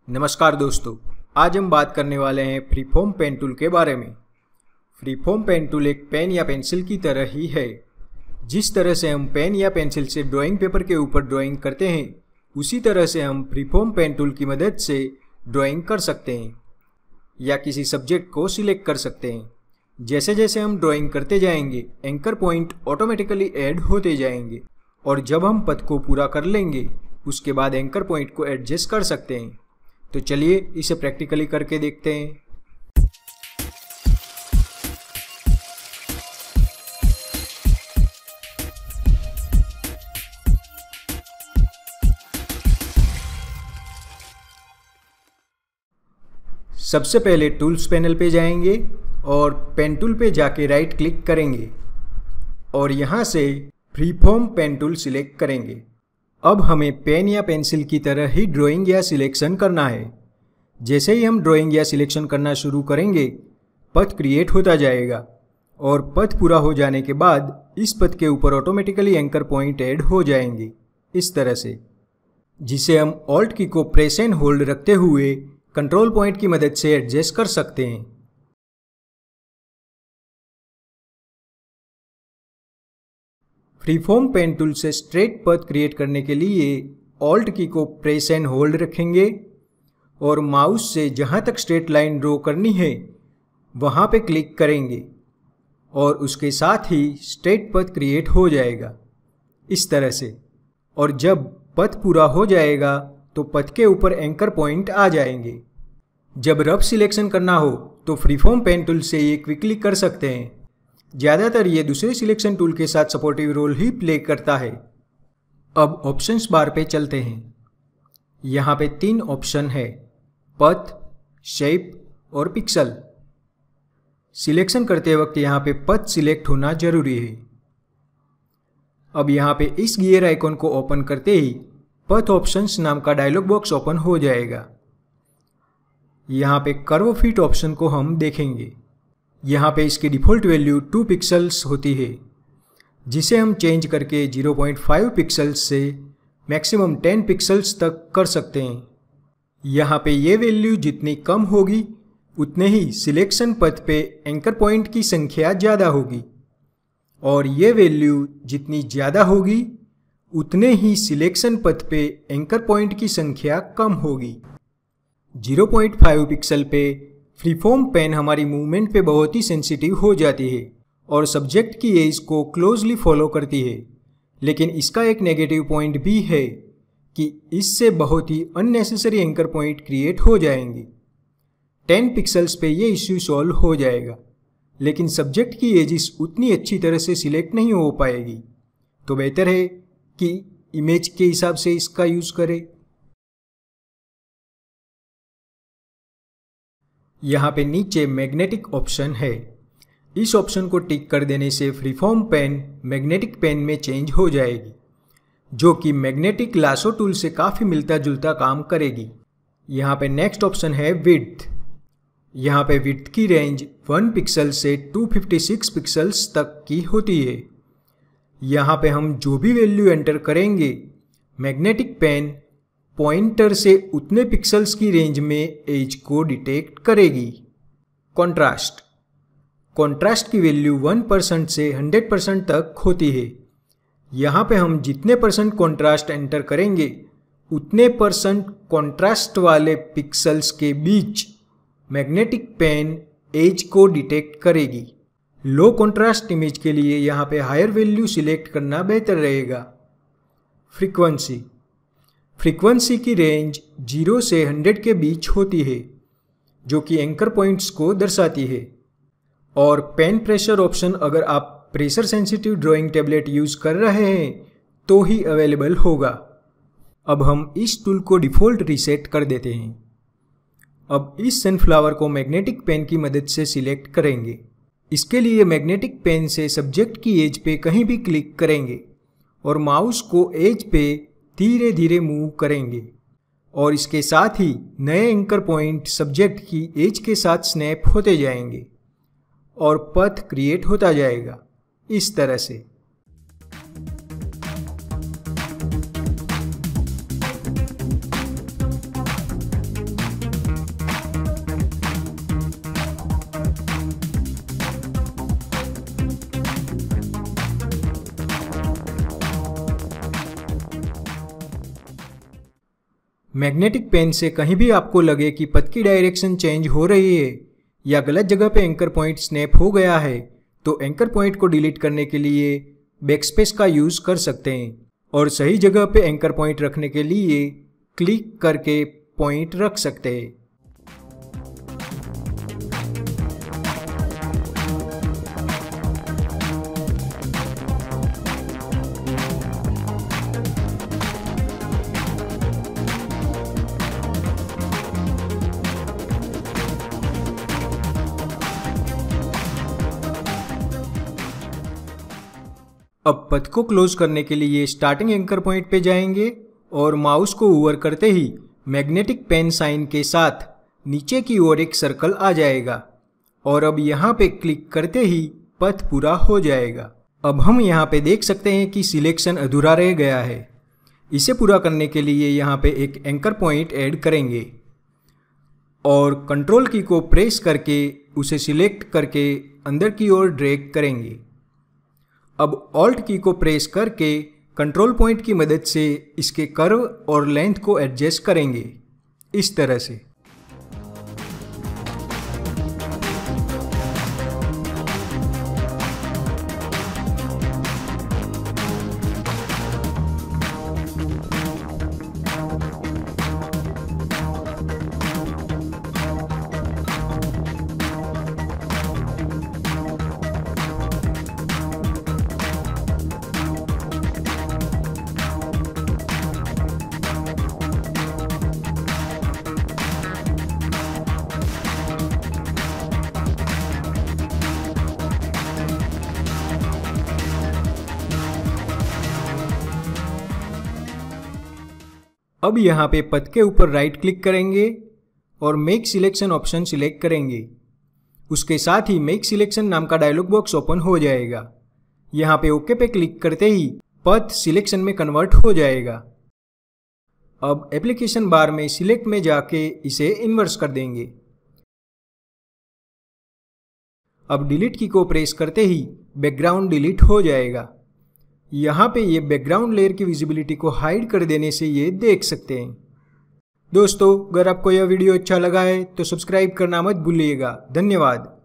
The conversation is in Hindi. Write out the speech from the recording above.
नमस्कार दोस्तों, आज हम बात करने वाले हैं फ्रीफॉर्म पेन टूल के बारे में। फ्रीफॉर्म पेन टूल एक पेन या पेंसिल की तरह ही है। जिस तरह से हम पेन या पेंसिल से ड्राइंग पेपर के ऊपर ड्राइंग करते हैं, उसी तरह से हम फ्रीफॉर्म पेन टूल की मदद से ड्राइंग कर सकते हैं या किसी सब्जेक्ट को सिलेक्ट कर सकते हैं। जैसे जैसे हम ड्राइंग करते जाएंगे, एंकर पॉइंट ऑटोमेटिकली ऐड होते जाएंगे और जब हम पथ को पूरा कर लेंगे, उसके बाद एंकर पॉइंट को एडजस्ट कर सकते हैं। तो चलिए इसे प्रैक्टिकली करके देखते हैं। सबसे पहले टूल्स पैनल पे जाएंगे और पेन टूल पे जाके राइट क्लिक करेंगे और यहाँ से फ्रीफॉर्म पेन टूल सिलेक्ट करेंगे। अब हमें पेन या पेंसिल की तरह ही ड्राइंग या सिलेक्शन करना है। जैसे ही हम ड्राइंग या सिलेक्शन करना शुरू करेंगे, पथ क्रिएट होता जाएगा और पथ पूरा हो जाने के बाद इस पथ के ऊपर ऑटोमेटिकली एंकर पॉइंट ऐड हो जाएंगे इस तरह से, जिसे हम ऑल्ट की को प्रेस एंड होल्ड रखते हुए कंट्रोल पॉइंट की मदद से एडजस्ट कर सकते हैं। फ्रीफॉर्म पेन टूल से स्ट्रेट पथ क्रिएट करने के लिए ऑल्ट की को प्रेस एंड होल्ड रखेंगे और माउस से जहां तक स्ट्रेट लाइन ड्रॉ करनी है वहां पे क्लिक करेंगे और उसके साथ ही स्ट्रेट पथ क्रिएट हो जाएगा इस तरह से। और जब पथ पूरा हो जाएगा तो पथ के ऊपर एंकर पॉइंट आ जाएंगे। जब रफ सिलेक्शन करना हो तो फ्रीफॉर्म पेन टूल से ये क्विकली कर सकते हैं। ज़्यादातर ये दूसरे सिलेक्शन टूल के साथ सपोर्टिव रोल ही प्ले करता है। अब ऑप्शंस बार पे चलते हैं। यहाँ पे 3 ऑप्शन है, पथ, शेप और पिक्सल। सिलेक्शन करते वक्त यहाँ पे पथ सिलेक्ट होना जरूरी है। अब यहाँ पे इस गियर आइकॉन को ओपन करते ही पथ ऑप्शंस नाम का डायलॉग बॉक्स ओपन हो जाएगा। यहाँ पे कर्व फिट ऑप्शन को हम देखेंगे। यहाँ पे इसकी डिफ़ॉल्ट वैल्यू 2 पिक्सल्स होती है, जिसे हम चेंज करके 0.5 पिक्सल्स से मैक्सिमम 10 पिक्सल्स तक कर सकते हैं। यहाँ पे ये वैल्यू जितनी कम होगी उतने ही सिलेक्शन पथ पे एंकर पॉइंट की संख्या ज़्यादा होगी और ये वैल्यू जितनी ज़्यादा होगी उतने ही सिलेक्शन पथ पे एंकर पॉइंट की संख्या कम होगी। 0.5 पिक्सल पे फ्रीफॉर्म पेन हमारी मूवमेंट पे बहुत ही सेंसिटिव हो जाती है और सब्जेक्ट की एज को क्लोजली फॉलो करती है। लेकिन इसका एक नेगेटिव पॉइंट भी है कि इससे बहुत ही अननेसेसरी एंकर पॉइंट क्रिएट हो जाएंगे। 10 पिक्सल्स पे ये इश्यू सॉल्व हो जाएगा, लेकिन सब्जेक्ट की एजिस उतनी अच्छी तरह से सिलेक्ट नहीं हो पाएगी। तो बेहतर है कि इमेज के हिसाब से इसका यूज़ करें। यहाँ पे नीचे मैग्नेटिक ऑप्शन है। इस ऑप्शन को टिक कर देने से फ्रीफॉर्म पेन मैग्नेटिक पेन में चेंज हो जाएगी, जो कि मैग्नेटिक लासो टूल से काफ़ी मिलता जुलता काम करेगी। यहाँ पे नेक्स्ट ऑप्शन है विड्थ। यहाँ पे विड्थ की रेंज 1 पिक्सल से 256 पिक्सल्स तक की होती है। यहाँ पे हम जो भी वैल्यू एंटर करेंगे, मैग्नेटिक पेन पॉइंटर से उतने पिक्सल्स की रेंज में एज को डिटेक्ट करेगी। कॉन्ट्रास्ट की वैल्यू 1% से 100% तक होती है। यहाँ पे हम जितने परसेंट कॉन्ट्रास्ट एंटर करेंगे उतने परसेंट कॉन्ट्रास्ट वाले पिक्सल्स के बीच मैग्नेटिक पेन एज को डिटेक्ट करेगी। लो कॉन्ट्रास्ट इमेज के लिए यहाँ पे हायर वैल्यू सिलेक्ट करना बेहतर रहेगा। फ्रीक्वेंसी की रेंज 0 से 100 के बीच होती है, जो कि एंकर पॉइंट्स को दर्शाती है। और पेन प्रेशर ऑप्शन अगर आप pressure sensitive drawing tablet use कर रहे हैं तो ही अवेलेबल होगा। अब हम इस टूल को डिफ़ॉल्ट रीसेट कर देते हैं। अब इस सनफ्लावर को मैग्नेटिक पेन की मदद से सिलेक्ट करेंगे। इसके लिए मैग्नेटिक पेन से सब्जेक्ट की एज पे कहीं भी क्लिक करेंगे और माउस को एज पे धीरे धीरे मूव करेंगे और इसके साथ ही नए एंकर पॉइंट सब्जेक्ट की एज के साथ स्नैप होते जाएंगे और पथ क्रिएट होता जाएगा इस तरह से। मैग्नेटिक पेन से कहीं भी आपको लगे कि पथ की डायरेक्शन चेंज हो रही है या गलत जगह पे एंकर पॉइंट स्नैप हो गया है तो एंकर पॉइंट को डिलीट करने के लिए बैकस्पेस का यूज़ कर सकते हैं और सही जगह पे एंकर पॉइंट रखने के लिए क्लिक करके पॉइंट रख सकते हैं। अब पथ को क्लोज करने के लिए स्टार्टिंग एंकर पॉइंट पे जाएंगे और माउस को ओवर करते ही मैग्नेटिक पेन साइन के साथ नीचे की ओर एक सर्कल आ जाएगा और अब यहाँ पे क्लिक करते ही पथ पूरा हो जाएगा। अब हम यहाँ पे देख सकते हैं कि सिलेक्शन अधूरा रह गया है। इसे पूरा करने के लिए यहाँ पे एक एंकर पॉइंट ऐड करेंगे और कंट्रोल की को प्रेस करके उसे सिलेक्ट करके अंदर की ओर ड्रैग करेंगे। अब ऑल्ट की को प्रेस करके कंट्रोल पॉइंट की मदद से इसके कर्व और लेंथ को एडजस्ट करेंगे इस तरह से। अब यहाँ पे पथ के ऊपर राइट क्लिक करेंगे और मेक सिलेक्शन ऑप्शन सिलेक्ट करेंगे। उसके साथ ही मेक सिलेक्शन नाम का डायलॉग बॉक्स ओपन हो जाएगा। यहाँ पे ओके पे क्लिक करते ही पथ सिलेक्शन में कन्वर्ट हो जाएगा। अब एप्लीकेशन बार में सिलेक्ट में जाके इसे इन्वर्स कर देंगे। अब डिलीट की को प्रेस करते ही बैकग्राउंड डिलीट हो जाएगा। यहाँ पे ये बैकग्राउंड लेयर की विजिबिलिटी को हाइड कर देने से ये देख सकते हैं। दोस्तों, अगर आपको यह वीडियो अच्छा लगा है तो सब्सक्राइब करना मत भूलिएगा। धन्यवाद।